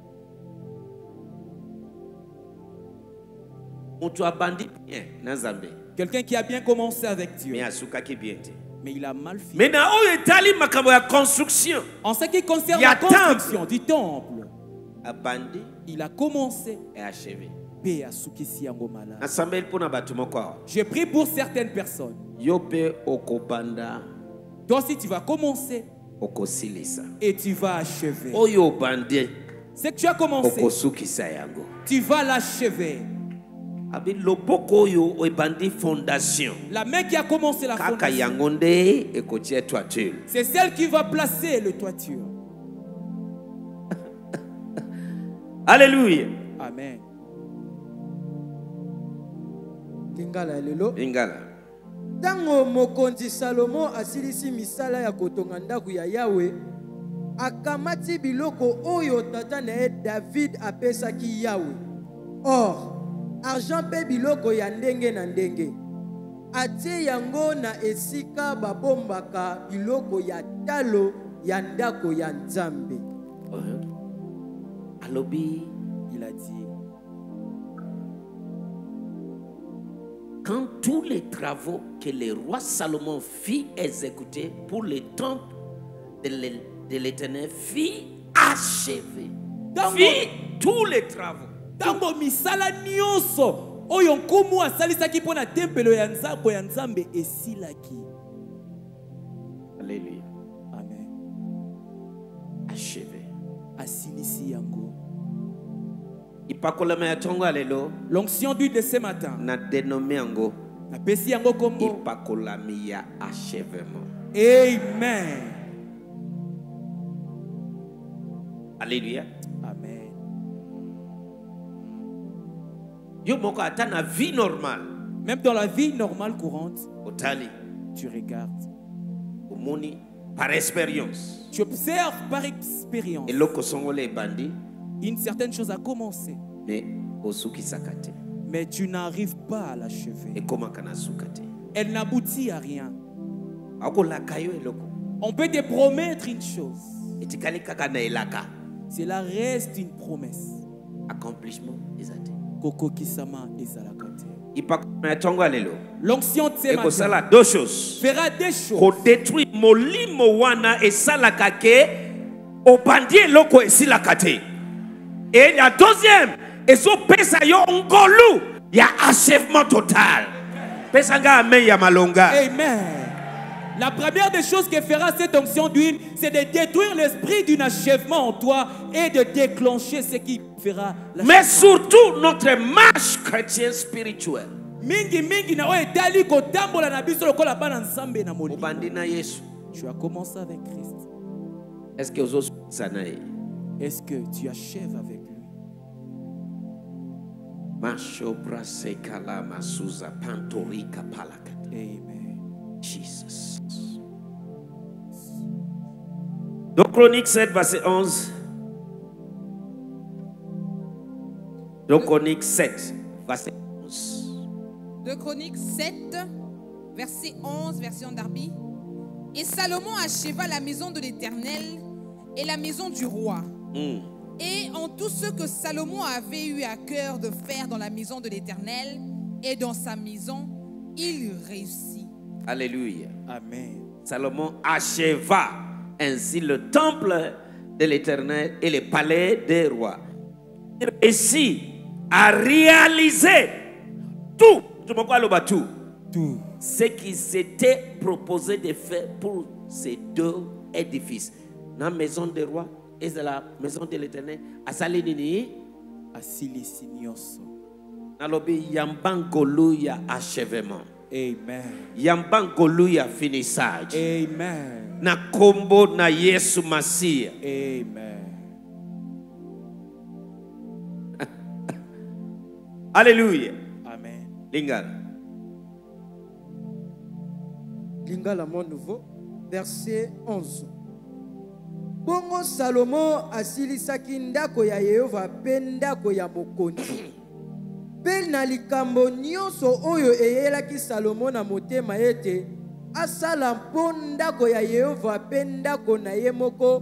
Mutu abandi bien na Nzambe. Quelqu'un qui a bien commencé avec Dieu, Mais asukaki bien te. mais il a mal fini. Mais na oyo etali makambo ya construction. En ce qui concerne Il y a la construction du temple, Abandi il a commencé et achevé. pe asukisi yango malamu. Asambeli pona batu moko awa. Je prie pour certaines personnes. Yo pe okobanda Toi aussi, tu vas commencer okosilisa. et tu vas achever. Oyo obandi Ce que tu as commencé, okosukisa yango. tu vas l'achever. Abi loboko oyo ebandi fondation. La main qui a commencé la Kaka fondation, yango nde ekotie toiture. c'est celle qui va placer le toiture. Alléluia. Amen. Lingala lelo. Ingala. Tango mokonzi Salomo asilisi misala ya kotonga ndako ya Yawe, akamati biloko oyo tata na ye David apesaki Yawe. Or, argent pe biloko ya ndenge na ndenge. Atie yango na esika babombaka biloko ya talo ya ndako ya Nzambe. Alobi, Il a dit, quand tous les travaux que le roi Salomon fit exécuter pour le temple de l'Éternel fit achever. Fit tous les travaux. tango misala nyonso oyo nkumu asalisaki mpo na tempelo ya Nzambe esilaki. Alléluia. Amen. Achevé. Asilisi yango. Ipakolama ya tongo alelo L'onction d'huile de ce matin, na dénommé yango napesi yango kombo. ipakolami ya achèvement. Amen. Alléluia. Amen. Yo moko ata na vie normale. Même dans la vie normale courante, Otali tu regardes. omoni par expérience. Tu observes par expérience. Eloko songole ebandi Une certaine chose a commencé, mais osukisaka te. mais tu n'arrives pas à l'achever. Ekomaka na suka te. Elle n'aboutit à rien. Akolaka yo eloko. On peut te promettre une chose. Etikali kaka na elaka. Cela reste une promesse. Accomplissement ezate. Koko Kisama ezalakate. Ipakolama ya tongo alelo L'onction de ce matin ekosala deux choses. fera des choses. Kodétruire molimo wana esalaka ke obandi eloko esilaka te. Et la deuxième, ezopesa yo ngolu ya achèvement total. Pesanga amen ya malonga. Amen. La première des choses que fera cette onction d'huile, c'est de détruire l'esprit d'un achèvement en toi et de déclencher ce qui fera Mais surtout notre marche chrétienne spirituelle. mingi mingi na oyo etali kotambola na biso lokola bana nzambe na molimo. Obandi na Yesu. Tu as commencé avec Christ. Est-ce que ozosukisa na ye? Est-ce que tu achèves avec lui? Mashobra sekala masuza pantorika palakata. Amen. Jesus. Donc Chronique 7 verset 11. Donc Chronique 7 verset 11. De Chronique 7, verset 11, version d'Arby. Et Salomon acheva la maison de l'Éternel et la maison du roi. Et en tout ce que Salomon avait eu à cœur de faire dans la maison de l'Éternel et dans sa maison, il réussit. Alléluia. Amen. Salomon acheva ainsi le temple de l'Éternel et le palais des rois. Il réussit à réaliser tout ce qui s'était proposé de faire pour ces deux édifices. La maison des rois et la maison de l'Éternel. Asalinini. Asilisi nyonso. Nalobi yambangolu ya achèvement. Amen. Yambangolu ya finissage. Amen. Na kombo na Yesu Masia. Amen. Alléluia. Amen. Lingala. Lingala mon nouveau, verset 11. Bongo Salomo asilisaki ndako ya Yehova pe ndako ya mokonzi. Pe na likambo nyonso oyo eyelaki Salomo na motema ete asala mpo ndako ya Yehova mpe ndako na ye moko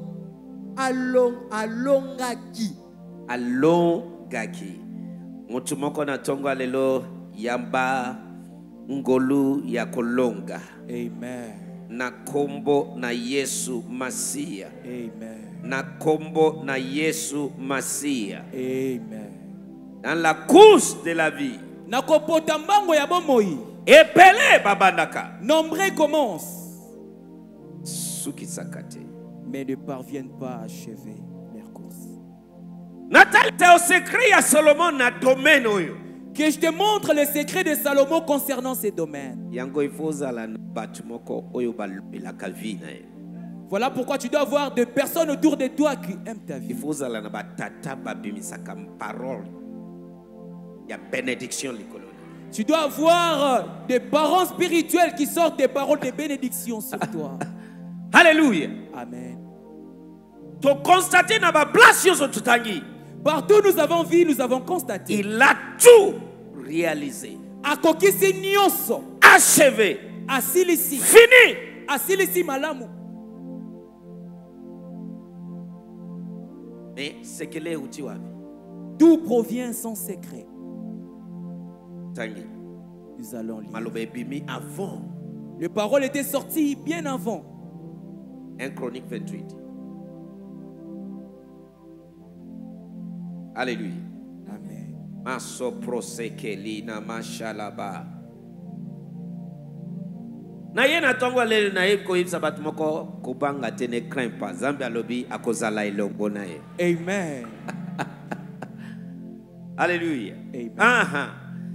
alongaki. Alongaki. Mutu moko na tongo lelo yamba ngolu ya kolonga. Amen. Na kombo na Yesu Masia. Amen. Na kombo na Yesu Masia. Amen. Dans la course de la vie. Na kopota mbango ya bomoi. Epele babandaka. Nombreux commencent, Sukisakate. mais ne parviennent pas à achever leur course. Natali te au secret ya Solomon na domaine oyo. Que je te montre le secret de Salomon concernant ces domaines. Yango ifoza la batumoko oyo balobelaka vie na ye. Voilà pourquoi tu dois avoir des personnes autour de toi qui aiment ta vie. Ifoza la na batata babimisaka parole. Ya bénédiction likolo. Tu dois avoir des parents spirituels qui sortent des paroles de bénédiction sur toi. Alléluia. Amen. To constater na ba place yoso tutangi. Partout nous avons vu, nous avons constaté. Il a tout réalisé. Akokisi nyonso. Achevé. Asilisi. Fini. Asilisi malamu. Mais c'est que les outils wapi. D'où provient son secret? Tangi. Nous allons lire. Malobe bimi avant. Les paroles étaient sorties bien avant. 1 Chronique 28. Alléluia. Amen. Maso prosekeli na mashalaba. Na yena tongo lelo na yeb ko yebisa batu moko kubanga te ne crains pas. Zambi alobi akozala elongo na ye. Amen. Alléluia. Amen. Aha.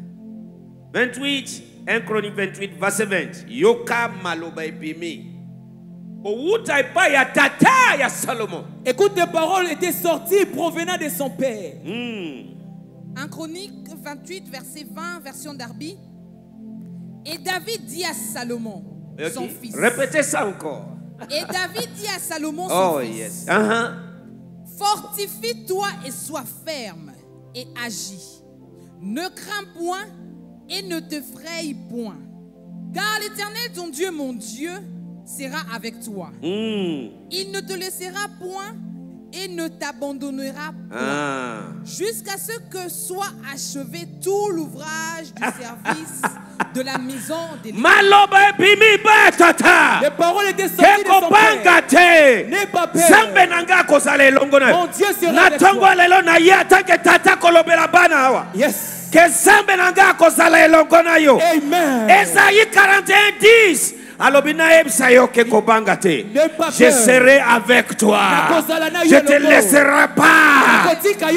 28, 1 Chronique 28, verset 20. Yoka maloba ebimi. Outa epa ya tata ya Salomon. Écoute, les paroles étaient sorties provenant de son père. 1 Chronique 28, verset 20, version Darby. Et David dit à Salomon, son fils. Répétez ça encore. Et David dit à Salomon, son fils. Yes. Fortifie-toi et sois ferme et agis. Ne crains point et ne te fraye point. Car l'Éternel, ton Dieu, mon Dieu, sera avec toi. Il ne te laissera point et ne t'abandonnera point. Jusqu'à ce que soit achevé tout l'ouvrage du service de la maison de Les paroles étaient sorties de son père. N'aie pas peur. Mon Dieu sera avec toi. Yes. Amen. Esaïe 41:10. Je serai avec toi. Je ne te laisserai pas.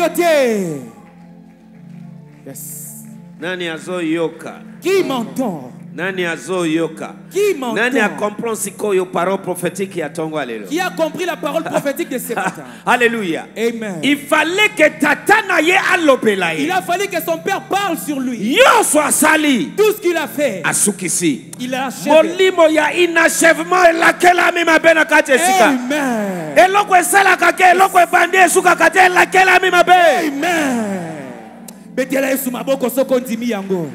Yes. Nani azo yoka? Qui m'entend? Nani azo yoka? Qui m'entend? Nani a compris sikoyo parole prophétique ya tongo alelo? Qui a compris la parole prophétique de ce matin? Alléluia. Amen. Il fallait que tatana ye alobela ye. Il a fallu que son père parle sur lui. Yo soit sali. Tout ce qu'il a fait. Asukisi. Il a achevé. Molimo ya inachèvement lakela mima bena kate sika. Amen. Eloko esala kake eloko ebande suka kate lakela mima be. Amen. Betela yesu maboko soko ndimi yango.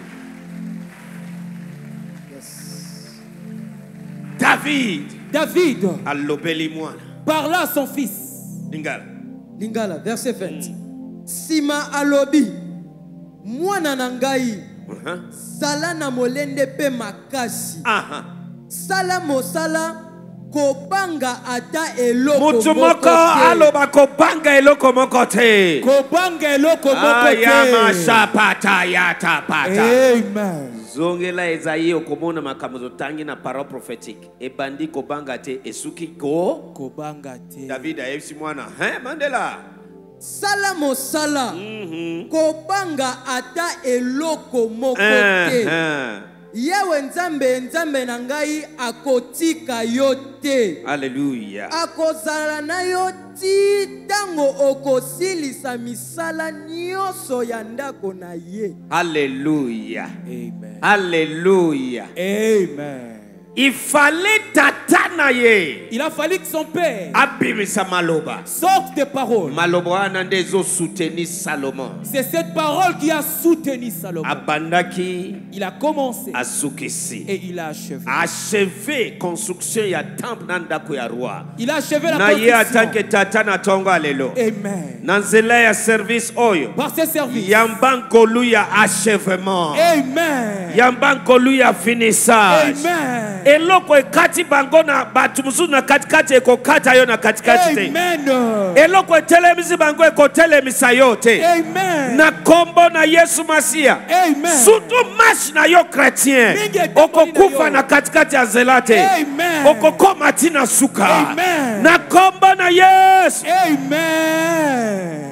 David alobeli mwana parla à son fils. Lingala verset 20. Sima alobi mwana na ngai sala na molende pe makasi. Sala mosala kobanga ata eloko mutu moko aloba kobanga eloko moko te. Kobanga eloko moko te. Ayama shapata yata pata. Amen. Zongela Esaïe okomona makambo tangi na parole prophétique. Ebandi kobanga te esuki ko kobanga te. David ayebisi mwana, Mandela. Sala mosala kobanga ata eloko moko te. Yewe nzambe na ngai akotika yo te. Alléluia. Akozala na yo ti tango okosilisa misala nyonso ya ndako na ye. Alléluia. Amen. Alléluia. Amen. il fallait tatanaye Il a fallu que son père abimisa maloba. sorte des paroles. Maloba anandezo soutenu Salomon. C'est cette parole qui a soutenu Salomon. Abandaki Il a commencé asukisi. et il a achevé. Achevé construction ya temple nandako ya roi. Il a achevé la Na ye construction. atanke tatana tongo alelo. Amen. Nanzela ya service oyo. Par ses services. Yambankolu ya achèvement. Amen. Yambankolu ya finissage. Amen. Eloko ekati bango na batu musu na katikati ekokata yo na katikati te. Amen. Eloko etelemisi bango ekotelemisa yo te. Amen. Na kombo na Yesu Masia. Amen. Surtout marche na yo chrétien. Okokufa na katikati ya nzela te. Amen. Okokoma tina suka. Amen. Na kombo na Yesu. Amen.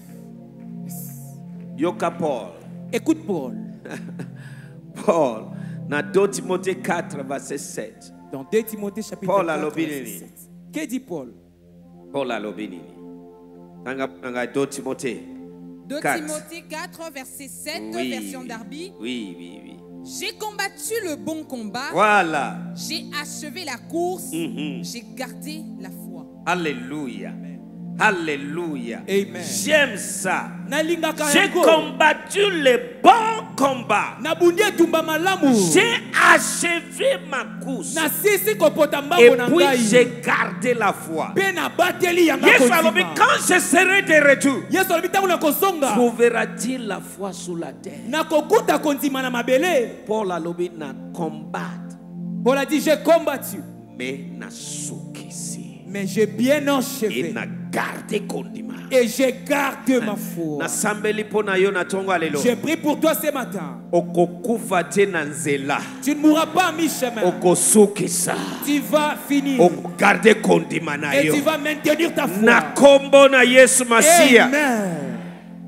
Yoka Paul. Écoute Paul. Paul. Dans 2 Timothée 4, verset 7. Dans 2 Timothée chapitre Paul 4, alobi verset nini? 7. Que dit Paul? Paul alobi nini? Nanga 2 Timothée. 2 4. Timothée 4, verset 7, Oui. version Darby. Oui. J'ai combattu le bon combat. Voilà. J'ai achevé la course. Mhm. J'ai gardé la foi. Alléluia. Alléluia. Amen. J'aime ça. Nalingaka J'ai yango. combattu le bon combat. Nabundi etumba malamu. J'ai achevé ma course. Na sisi kopota Et mbango na puis ngai. j'ai gardé la foi. Pe na bateli yanga Yesu alobi, kondima. quand je serai de retour, Yesu alobi tango na kozonga. trouvera-t-il la foi sur la terre? Na kokuta kondima na mabele. Paul alobi na combattre, Paul a dit j'ai combattu. mais na sukisi. Mais j'ai bien Et enchevé. na gardé kondima. Et j'ai gardé ma foi. Na sambeli pona yo na tongo alelo. J'ai pris pour toi ce matin. Okokufa te na nzela. Tu ne mourras pas à mi-chemin. Okosukisa. Tu vas finir. Okogarde kondima na Et yo. tu vas maintenir ta foi. Na kombo na Yesu Masia. Amen.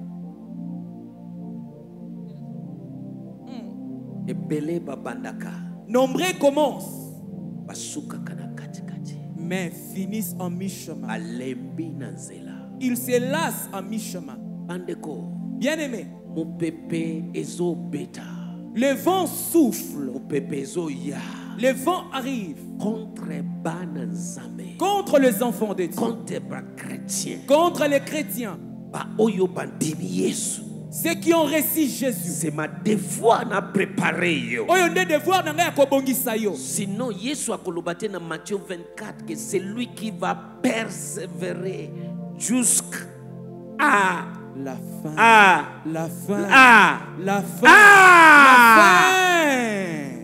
Ebele babandaka. Nombreux commencent, Basuka kana katikati. mais finissent en mi-chemin. Alembi na nzela. Ils se lassent en mi-chemin. Bandeko. Bien-aimés, Mopepe ezo beta. le vent souffle, Mopepe ezo ya. le vent arrive Contre bana nzambe. contre les enfants de Dieu, Contre ba chrétien. contre les chrétiens, Ba oyo bandimi Yesu. ceux qui ont reçu Jésus. C'est ma devoir na préparer yo. Oyo nde devoir na ngai ya kobongisa yo. Sinon, Yesu akolobate na Matthieu 24 que c'est lui qui va persévérer jusqu'à La fin, à la fin, à la fin, Ah! la fin.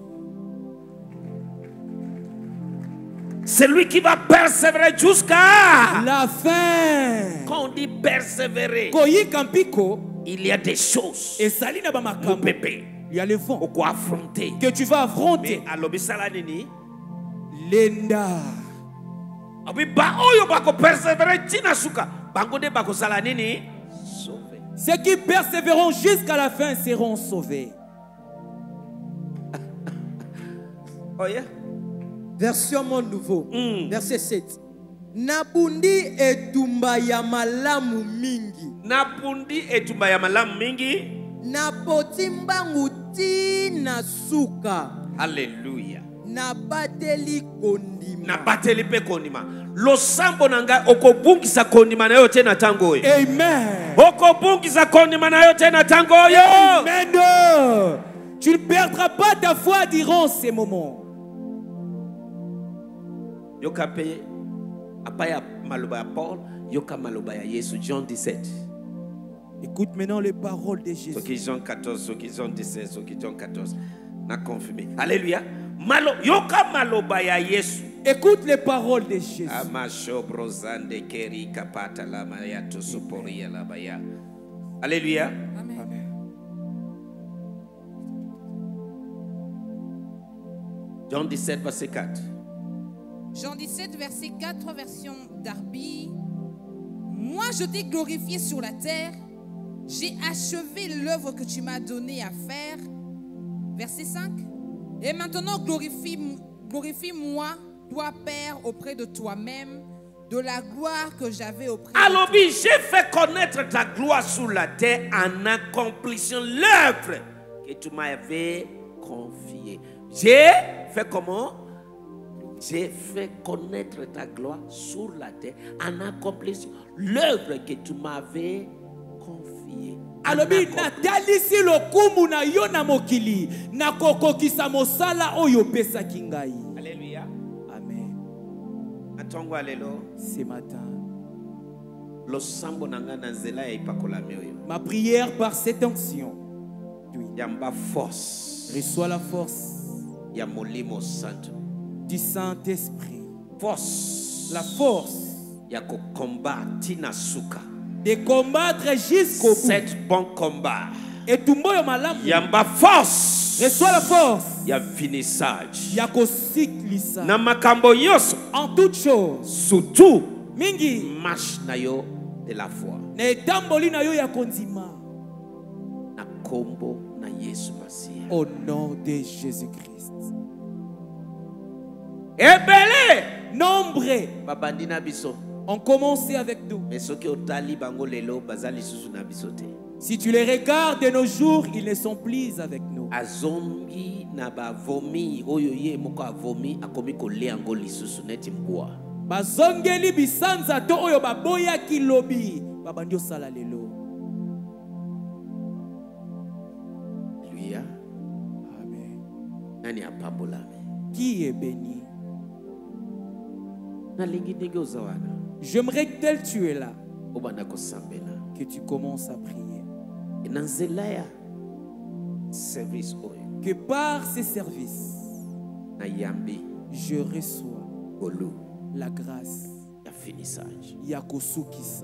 c'est lui qui va persévérer jusqu'à. La fin. Quand on dit persévérer, Koyika mpiko, il y a des choses esali na ba au makambo. bébé Il y a le vent au quoi affronter. que tu vas affronter. Mais à l'obisala nini, Lenda. abi ba oyo bako persévérer tina suka. Bango de bako sala nini, sauver. Ceux qui persévéreront jusqu'à la fin seront sauvés. Oh yeah. Version Monde Nouveau, Mm. verset 7. Nabundi etumba ya malamu mingi. Napundi etumba ya malamu mingi. Napoti mbangu tina suka. Alléluia. Nabateli kondima. Na bateli pe kondima. Losambo nanga okobungisa kondima na yo tena tango yo. Amen. Okobungisa kondima na yo tena tango yo. Amen. Tu ne perdras pas ta foi durant ces moments. Yoka pe apaya maloba ya Paul, yoka maloba ya Yesu Jean 17. Écoute maintenant les paroles de Jésus. Soki Jean 14, soki Jean 17, soki Jean 14. Na confirmé. Alléluia. Yoka maloba ya Yesu. Écoute les paroles de Jésus. Amasho brozande keri kapata la maya tusupori la baya. Alléluia. Amen. Jean 17, verset 4. Jean 17, verset 4, version Darby. Moi, je t'ai glorifié sur la terre. J'ai achevé l'œuvre que tu m'as donnée à faire. Verset 5. Et maintenant, glorifie-moi, toi, Père, auprès de toi-même, de la gloire que j'avais auprès de toi. Alors, j'ai fait connaître ta gloire sur la terre en accomplissant l'œuvre que tu m'avais confiée. J'ai fait comment? J'ai fait connaître ta gloire sur la terre en accomplissant l'œuvre que tu m'avais confiée. alobi natalisi lokumu na yo na mokili nakokokisa mosala oyo opesaki ngai. Alléluia. Amen. Atongo alelo. Ce matin, Losambo nanga na nzela ya ipakolami oyo. ma prière par cette onction, Yamba force. reçois la force Ya molimo santo. du Saint-Esprit, Force. la force Ya ko combat tina suka. de combattre jusqu'au bout. Cet bon combat. Et tumboyo malamu, Yamba force. reçois la force Ya finissage. ya kosiklisa Na makambo yoso. en toute chose. Surtout Mingi marche na yo de la foi. na etamboli na yo ya kondima. Na kombo na Yesu Masia. Au nom de Jésus-Christ. Ebele. Nombre Babandi na biso. ont commencé avec nous. Mais soki otali bango lelo bazali susu na biso te. Si tu les regardes de nos jours, ils ne sont plus avec nous. Azongi na ba vomi oyo ye moko avomi akomi kolia ngo lisusu neti mbwa. Bazongeli bisanza to oyo baboya kilobi. Babandi osala lelo. Alléluia. Amen. Nani apambolame. Qui est béni? Nalingi ndenge ozawana. J'aimerais que tel tu es là, Obanda kosambela. que tu commences à prier. E na nzela ya service oyo. Que par ces services, Na yambi je reçois olu la grâce. ya finissage. Yakosukisa.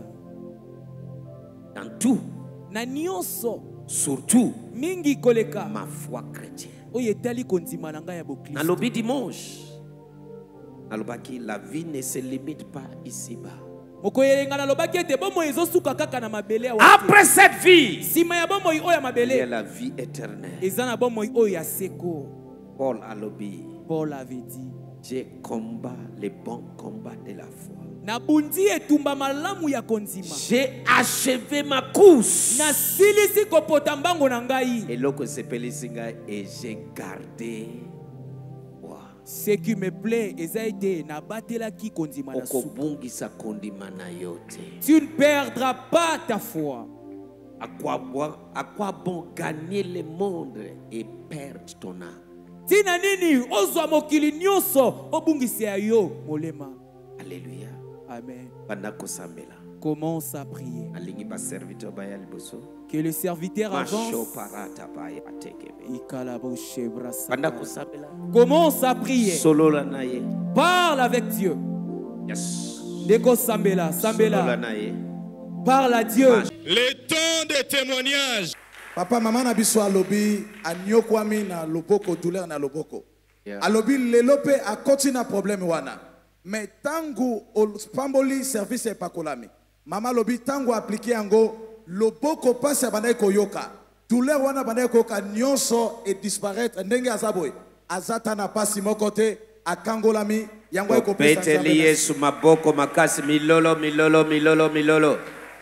Dans tout, Na nyonso surtout mingi koleka. ma foi chrétienne. Oyo etali kondima na ngai ya bokristo. Nalobi dimanche. Nalobaki la vie ne se limite pas ici-bas. Mokoyelenga nalobaki ete bomoi ezosuka kaka na mabele awa. Après cette vie, Sima ya bomoi oyo ya il y a mabele la vie éternelle. eza na bomoi oyo ya seko. Paul alobi, Paul avait dit, j'ai combat le bon combat de la foi. nabundi etumba malamu ya kondima. J'ai achevé ma course. Nasilisi kopota mbango na ngai. Eloko sepelisi ngai, et j'ai gardé foi. Ce qui me plaît eza ete nabatelaki kondima na suka. Okobungisa kondima na yo te. Tu ne perdras pas ta foi. À quoi bon gagner le monde et perdre ton âme? Tina nini ozwa mokili nyonso obungisi ya yo molema. Alléluia. Amen. Banda kosambela. Commence à prier. Alingi ba serviteur ba ya liboso. Que le serviteur Macho avance. parata ba ya tekebe. Ikalaboshe brasa. Banda kosambela. Commence à prier. Solola na ye. Parle avec Dieu. Yes. Deko sambela, Solola sambela. na ye. Parle à Dieu. Le temps de témoignage. Papa mama na biso alobi anyokwami na loboko douleur na loboko. Yeah. Alobi lelo pe akoti na problème wana. Mais tangu pamboli service epakolami. Mama lobi tangu appliquer yango loboko passe abandai koyoka. Douleur wana bandai koyoka nyonso et disparaître ndenge azaboy. Azata na pasi mokote akangolami yango ekopesa. Peteli Yesu maboko makasi milolo milolo milolo milolo.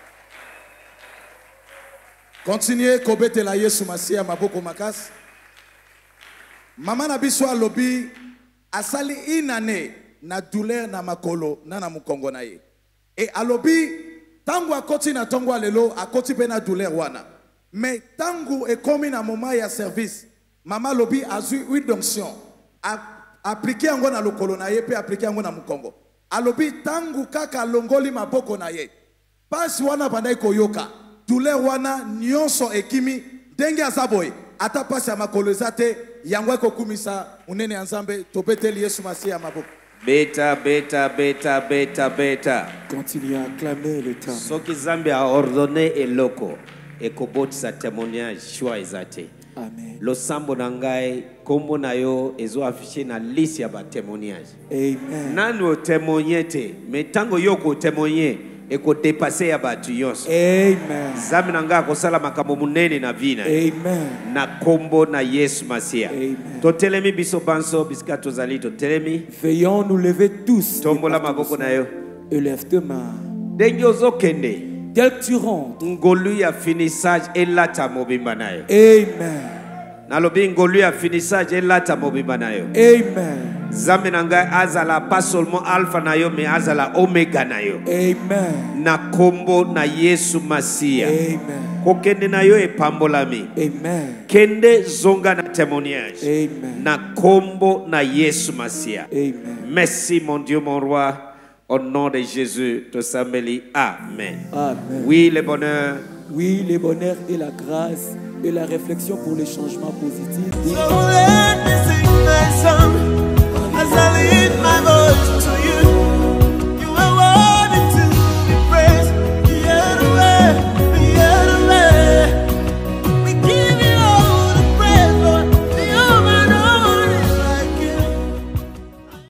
Continuez kobete la Yesu masia maboko makasi. Mama na biso alobi asali inane na douleur na makolo na mukongo na ye. Et alobi tangu akoti na tongo alelo akoti pe na douleur wana. Mais tangu ekomi na moment ya service, mama alobi azui huile d'onction. Appliquer yango na lokolo na ye pe appliquer yango na mukongo. Alobi tangu kaka longoli maboko na ye. Pasi wana bandai koyoka. Douleur wana nyonso ekimi denge azaboy ata pasi ya makolo ezate yango ekokumisa unene ya Nzambe topeteli Yesu masia maboko. Beta beta beta beta beta. Continue à acclamer le temps. Soki Zambi a ordonné eloko ekobotisa témoignage choix ezate. Amen. Losambo na ngai kombo na yo ezo affiché na liste ya ba témoignage. Amen. Nani o témoigner te mais tango yo ko témoigner eko dépasser ya batu yonso. Amen. Zambi na ngai akosala makambo munene na vina. Amen. Na kombo na Yesu Masia. Amen. Totelemi biso banso bisika tozali totelemi. Veillons nous lever tous. Tombola maboko na yo. Élève tes mains. Ndenge ozokende. Tel que tu rentres. Ngolu ya finissage elata mobimba na yo. Amen. nalobi ngolu ya finissage elata mobimba na yo. Amen. Nzambe na ngai azala pas seulement alpha na yo mais azala omega na yo. Amen. Na kombo na Yesu Masia. Amen. Kokende na yo epambolami. Amen. Kende zonga na témoignage. Amen. Na kombo na Yesu Masia. Amen. Merci mon Dieu mon roi. Au nom de Jésus, te sambeli. Amen. Amen. Oui, le bonheur. Oui, le bonheur et la grâce et la réflexion pour les changements positifs. So let me sing my song as I lift my voice